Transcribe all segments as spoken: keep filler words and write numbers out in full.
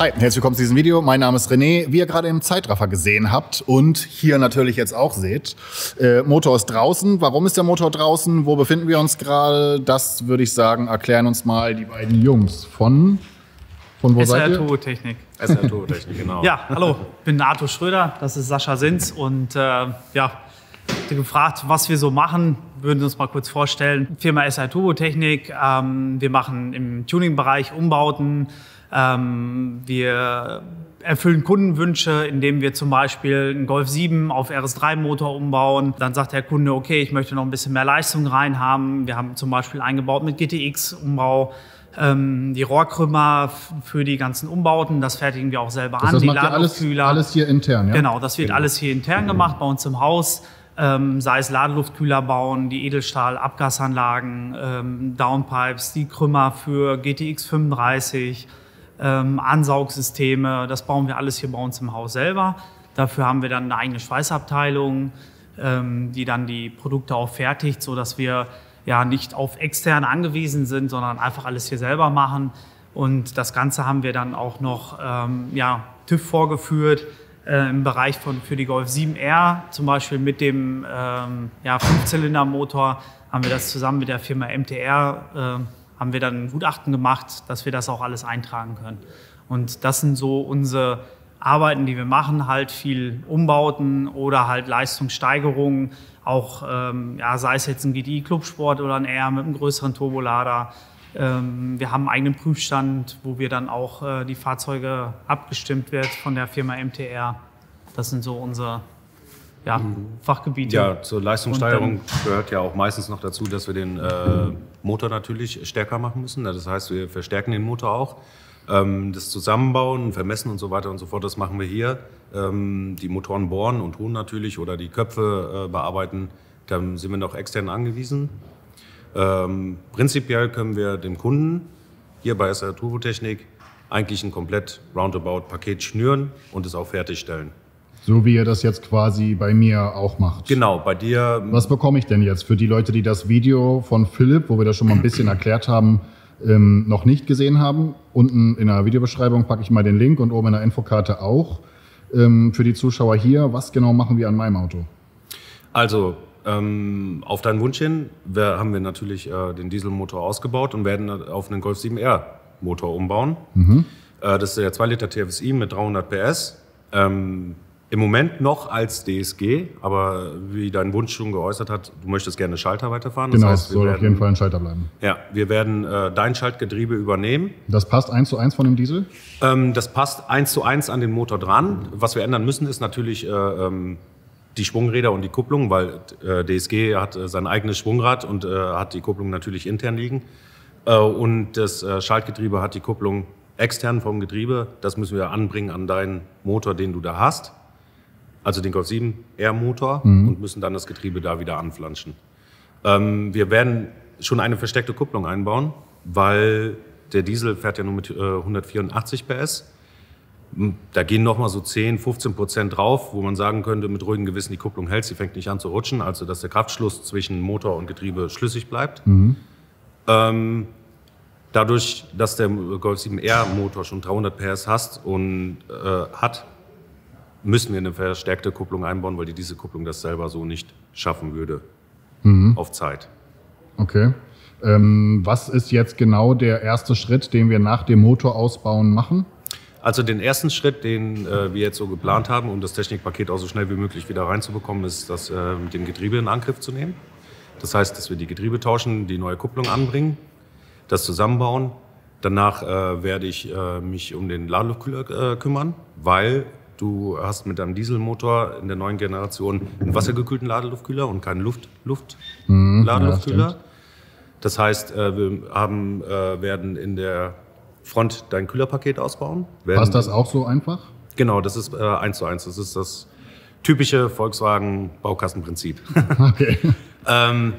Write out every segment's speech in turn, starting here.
Hi, herzlich willkommen zu diesem Video. Mein Name ist René. Wie ihr gerade im Zeitraffer gesehen habt und hier natürlich jetzt auch seht, äh, Motor ist draußen. Warum ist der Motor draußen? Wo befinden wir uns gerade? Das würde ich sagen, erklären uns mal die beiden Jungs von... Von wo S R seid ihr? Turbotechnik. S R Turbotechnik, genau. Ja, hallo, ich bin Arthur Schröder, das ist Sascha Sinz und äh, ja, ihr gefragt, was wir so machen, würden wir uns mal kurz vorstellen. Firma S R Turbotechnik, ähm, wir machen im Tuning-Bereich Umbauten, ähm, wir erfüllen Kundenwünsche, indem wir zum Beispiel einen Golf sieben auf R S drei Motor umbauen. Dann sagt der Kunde, okay, ich möchte noch ein bisschen mehr Leistung rein haben. Wir haben zum Beispiel eingebaut mit G T X-Umbau. Ähm, die Rohrkrümmer für die ganzen Umbauten, das fertigen wir auch selber das an. Das die macht ihr alles, alles hier intern, ja? Genau, das wird genau. alles hier intern gemacht bei uns im Haus. Ähm, sei es Ladeluftkühler bauen, die Edelstahl-Abgasanlagen, ähm, Downpipes, die Krümmer für G T X fünfunddreißig, ähm, Ansaugsysteme, das bauen wir alles hier bei uns im Haus selber. Dafür haben wir dann eine eigene Schweißabteilung, ähm, die dann die Produkte auch fertigt, sodass wir ja nicht auf externe angewiesen sind, sondern einfach alles hier selber machen. Und das Ganze haben wir dann auch noch ähm, ja, TÜV vorgeführt äh, im Bereich von für die Golf sieben R, zum Beispiel mit dem ähm, ja, Fünfzylindermotor haben wir das zusammen mit der Firma M T R äh, haben wir dann ein Gutachten gemacht, dass wir das auch alles eintragen können. Und das sind so unsere Arbeiten, die wir machen, halt viel Umbauten oder halt Leistungssteigerungen, auch ähm, ja, sei es jetzt ein G T I-Clubsport oder ein R mit einem größeren Turbolader. Ähm, wir haben einen eigenen Prüfstand, wo wir dann auch äh, die Fahrzeuge abgestimmt wird von der Firma M T R. Das sind so unsere ja, Fachgebiete. Ja, zur Leistungssteigerung gehört ja auch meistens noch dazu, dass wir den äh, Motor natürlich stärker machen müssen. Das heißt, wir verstärken den Motor auch. Das Zusammenbauen, Vermessen und so weiter und so fort, das machen wir hier. Die Motoren bohren und tun natürlich oder die Köpfe bearbeiten, da sind wir noch extern angewiesen. Prinzipiell können wir dem Kunden hier bei S R Turbotechnik eigentlich ein komplett Roundabout-Paket schnüren und es auch fertigstellen. So wie ihr das jetzt quasi bei mir auch macht. Genau, bei dir. Was bekomme ich denn jetzt für die Leute, die das Video von Philipp, wo wir das schon mal ein bisschen erklärt haben, Ähm, noch nicht gesehen haben? Unten in der Videobeschreibung packe ich mal den Link und oben in der Infokarte auch. Ähm, für die Zuschauer hier, was genau machen wir an meinem Auto? Also, ähm, auf deinen Wunsch hin wir, haben wir natürlich äh, den Dieselmotor ausgebaut und werden auf einen Golf sieben R Motor umbauen. Mhm. Äh, das ist der zwei Liter T F S I mit dreihundert P S. Ähm, Im Moment noch als D S G, aber wie dein Wunsch schon geäußert hat, du möchtest gerne Schalter weiterfahren. Das genau, heißt, soll werden, auf jeden Fall ein Schalter bleiben. Ja, wir werden äh, dein Schaltgetriebe übernehmen. Das passt eins zu eins von dem Diesel? Ähm, das passt eins zu eins an den Motor dran. Was wir ändern müssen, ist natürlich äh, ähm, die Schwungräder und die Kupplung, weil äh, D S G hat äh, sein eigenes Schwungrad und äh, hat die Kupplung natürlich intern liegen. Äh, und das äh, Schaltgetriebe hat die Kupplung extern vom Getriebe. Das müssen wir anbringen an deinen Motor, den du da hast. Also den Golf sieben R Motor mhm. und müssen dann das Getriebe da wieder anflanschen. Ähm, wir werden schon eine versteckte Kupplung einbauen, weil der Diesel fährt ja nur mit äh, hundertvierundachtzig P S. Da gehen noch mal so zehn, fünfzehn Prozent drauf, wo man sagen könnte, mit ruhigem Gewissen, die Kupplung hält, sie fängt nicht an zu rutschen, also dass der Kraftschluss zwischen Motor und Getriebe schlüssig bleibt. Mhm. Ähm, dadurch, dass der Golf sieben R Motor schon dreihundert P S hast und, äh, hat, müssen wir eine verstärkte Kupplung einbauen, weil die diese Kupplung das selber so nicht schaffen würde, mhm. auf Zeit. Okay. Ähm, was ist jetzt genau der erste Schritt, den wir nach dem Motorausbauen machen? Also den ersten Schritt, den äh, wir jetzt so geplant haben, um das Technikpaket auch so schnell wie möglich wieder reinzubekommen, ist, das äh, mit dem Getriebe in Angriff zu nehmen. Das heißt, dass wir die Getriebe tauschen, die neue Kupplung anbringen, das zusammenbauen. Danach äh, werde ich äh, mich um den Ladeluftkühler äh, kümmern, weil du hast mit deinem Dieselmotor in der neuen Generation einen wassergekühlten Ladeluftkühler und keinen Luft-Luft-Ladeluftkühler. Ja, das heißt, wir haben, werden in der Front dein Kühlerpaket ausbauen. Passt das auch so einfach? Genau, das ist eins zu eins. Das ist das typische Volkswagen-Baukastenprinzip. Okay. ähm,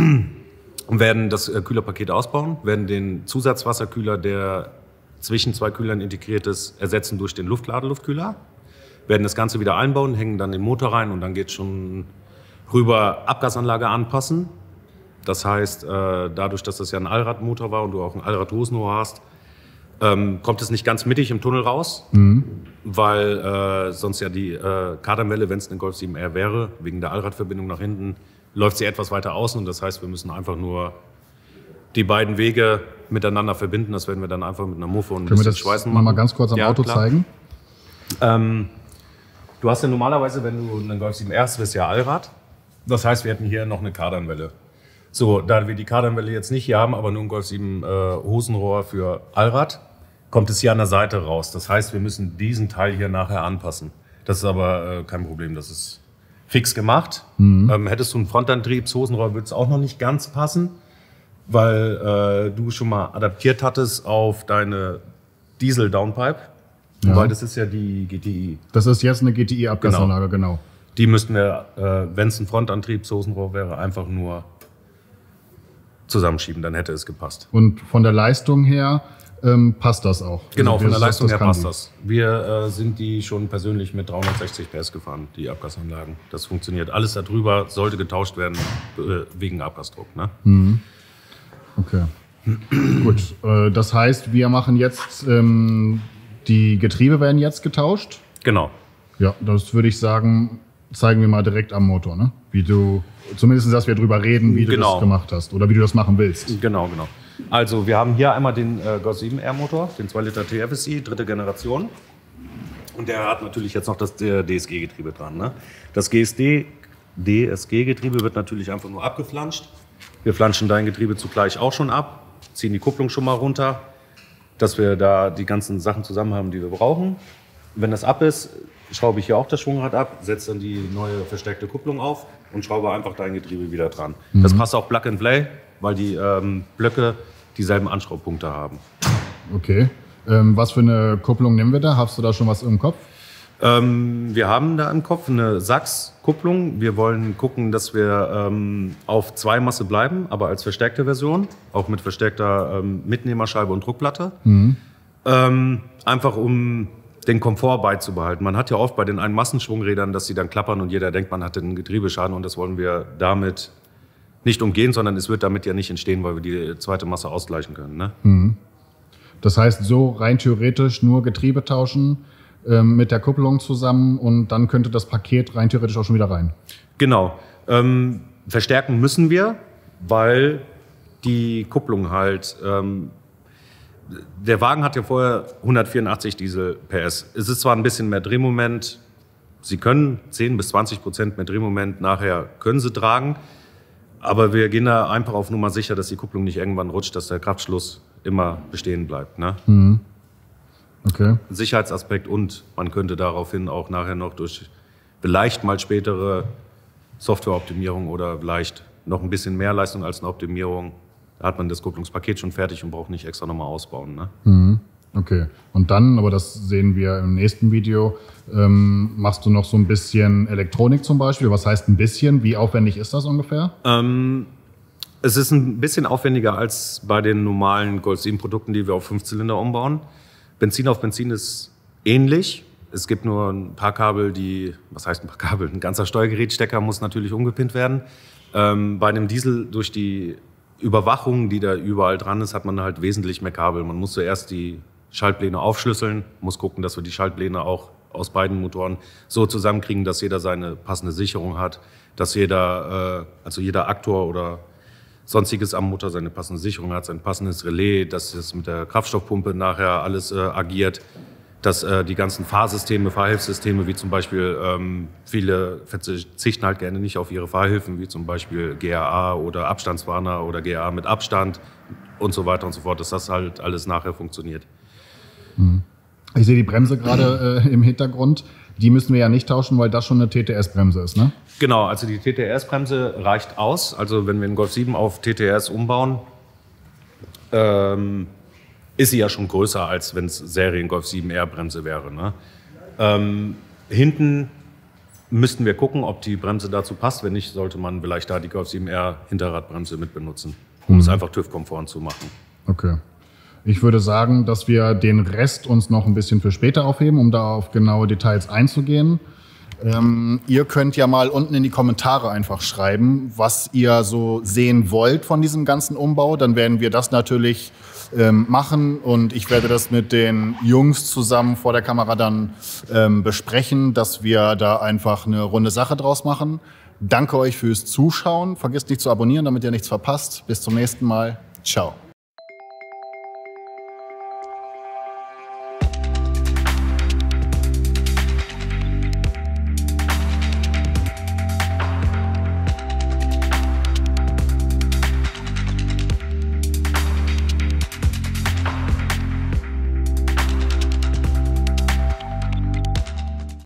werden das Kühlerpaket ausbauen, werden den Zusatzwasserkühler, der zwischen zwei Kühlern integriert ist, ersetzen durch den Luftladeluftkühler. Werden das Ganze wieder einbauen, hängen dann den Motor rein und dann geht schon rüber Abgasanlage anpassen. Das heißt, dadurch, dass das ja ein Allradmotor war und du auch ein Allradhosenrohr hast, ähm, kommt es nicht ganz mittig im Tunnel raus, mhm. weil äh, sonst ja die äh, Kardanwelle, wenn es eine Golf sieben R wäre, wegen der Allradverbindung nach hinten, läuft sie etwas weiter außen und das heißt, wir müssen einfach nur die beiden Wege miteinander verbinden. Das werden wir dann einfach mit einer Muffe und ein Können bisschen wir das Schweißen machen? Mal ganz kurz am ja, Auto klar. zeigen? Ähm, du hast ja normalerweise, wenn du einen Golf sieben R hast, wirst ja Allrad. Das heißt, wir hätten hier noch eine Kardanwelle. So, da wir die Kardanwelle jetzt nicht hier haben, aber nur ein Golf sieben äh, Hosenrohr für Allrad, kommt es hier an der Seite raus. Das heißt, wir müssen diesen Teil hier nachher anpassen. Das ist aber äh, kein Problem, das ist fix gemacht. Mhm. Ähm, hättest du einen Frontantriebshosenrohr, würde es auch noch nicht ganz passen, weil äh, du schon mal adaptiert hattest auf deine Diesel-Downpipe. Ja. Weil das ist ja die G T I. Das ist jetzt eine G T I-Abgasanlage, genau. genau. Die müssten wir, äh, wenn es ein Frontantriebshosenrohr wäre, einfach nur zusammenschieben, dann hätte es gepasst. Und von der Leistung her ähm, passt das auch? Genau, also von der Leistung her passt die. das. Wir äh, sind die schon persönlich mit dreihundertsechzig P S gefahren, die Abgasanlagen. Das funktioniert. Alles darüber sollte getauscht werden äh, wegen Abgasdruck. Ne? Mhm. Okay. Gut, äh, das heißt, wir machen jetzt, ähm, die Getriebe werden jetzt getauscht? Genau. Ja, das würde ich sagen, zeigen wir mal direkt am Motor, ne? Wie du, zumindest, dass wir drüber reden, wie du genau. das gemacht hast oder wie du das machen willst. Genau, genau. Also wir haben hier einmal den äh, Golf sieben R Motor, den zwei Liter T F S I, dritte Generation. Und der hat natürlich jetzt noch das äh, D S G-Getriebe dran. Ne? Das G S D, D S G-Getriebe wird natürlich einfach nur abgeflanscht. Wir flanschen dein Getriebe zugleich auch schon ab, ziehen die Kupplung schon mal runter, dass wir da die ganzen Sachen zusammen haben, die wir brauchen. Wenn das ab ist, schraube ich hier auch das Schwungrad ab, setze dann die neue verstärkte Kupplung auf und schraube einfach dein Getriebe wieder dran. Mhm. Das passt auch Plug and Play, weil die ähm, Blöcke dieselben Anschraubpunkte haben. Okay. Ähm, was für eine Kupplung nehmen wir da? Hast du da schon was im Kopf? Ähm, wir haben da im Kopf eine Sachs-Kupplung. Wir wollen gucken, dass wir ähm, auf zwei Masse bleiben, aber als verstärkte Version, auch mit verstärkter ähm, Mitnehmerscheibe und Druckplatte. Mhm. Ähm, einfach um den Komfort beizubehalten. Man hat ja oft bei den Einmassenschwungrädern, dass sie dann klappern und jeder denkt, man hat einen Getriebeschaden und das wollen wir damit nicht umgehen, sondern es wird damit ja nicht entstehen, weil wir die zweite Masse ausgleichen können. Ne? Mhm. Das heißt, so rein theoretisch nur Getriebe tauschen ähm, mit der Kupplung zusammen und dann könnte das Paket rein theoretisch auch schon wieder rein. Genau. Ähm, verstärken müssen wir, weil die Kupplung halt... Ähm, der Wagen hat ja vorher hundertvierundachtzig Diesel P S. Es ist zwar ein bisschen mehr Drehmoment, Sie können zehn bis zwanzig Prozent mehr Drehmoment nachher können Sie tragen, aber wir gehen da einfach auf Nummer sicher, dass die Kupplung nicht irgendwann rutscht, dass der Kraftschluss immer bestehen bleibt. Ne? Mhm. Okay. Sicherheitsaspekt und man könnte daraufhin auch nachher noch durch vielleicht mal spätere Softwareoptimierung oder vielleicht noch ein bisschen mehr Leistung als eine Optimierung, da hat man das Kupplungspaket schon fertig und braucht nicht extra nochmal ausbauen. Ne? Mhm. Okay. Und dann, aber das sehen wir im nächsten Video, ähm, machst du noch so ein bisschen Elektronik zum Beispiel. Was heißt ein bisschen? Wie aufwendig ist das ungefähr? Ähm, es ist ein bisschen aufwendiger als bei den normalen Golf sieben Produkten, die wir auf Fünfzylinder umbauen. Benzin auf Benzin ist ähnlich. Es gibt nur ein paar Kabel, die, was heißt ein paar Kabel? Ein ganzer Steuergerätstecker muss natürlich umgepinnt werden. Ähm, bei einem Diesel durch die Überwachung, die da überall dran ist, hat man halt wesentlich mehr Kabel. Man muss zuerst die Schaltpläne aufschlüsseln, muss gucken, dass wir die Schaltpläne auch aus beiden Motoren so zusammenkriegen, dass jeder seine passende Sicherung hat, dass jeder, äh, also jeder Aktor oder sonstiges am Motor seine passende Sicherung hat, sein passendes Relais, dass es mit der Kraftstoffpumpe nachher alles äh, agiert, dass äh, die ganzen Fahrsysteme, Fahrhilfssysteme, wie zum Beispiel ähm, viele verzichten halt gerne nicht auf ihre Fahrhilfen, wie zum Beispiel G A A oder Abstandswarner oder G A A mit Abstand und so weiter und so fort, dass das halt alles nachher funktioniert. Ich sehe die Bremse gerade äh, im Hintergrund. Die müssen wir ja nicht tauschen, weil das schon eine T T S-Bremse ist, ne? Genau, also die T T S-Bremse reicht aus. Also wenn wir einen Golf sieben auf T T S umbauen, ähm, ist sie ja schon größer, als wenn es Serien Golf sieben R Bremse wäre. Ne? Ähm, hinten müssten wir gucken, ob die Bremse dazu passt. Wenn nicht, sollte man vielleicht da die Golf sieben R Hinterradbremse mit benutzen, um mhm. es einfach TÜV-konform zu machen. Okay. Ich würde sagen, dass wir den Rest uns noch ein bisschen für später aufheben, um da auf genaue Details einzugehen. Ähm, ihr könnt ja mal unten in die Kommentare einfach schreiben, was ihr so sehen wollt von diesem ganzen Umbau. Dann werden wir das natürlich ähm, machen. Und ich werde das mit den Jungs zusammen vor der Kamera dann ähm, besprechen, dass wir da einfach eine runde Sache draus machen. Danke euch fürs Zuschauen. Vergesst nicht zu abonnieren, damit ihr nichts verpasst. Bis zum nächsten Mal. Ciao.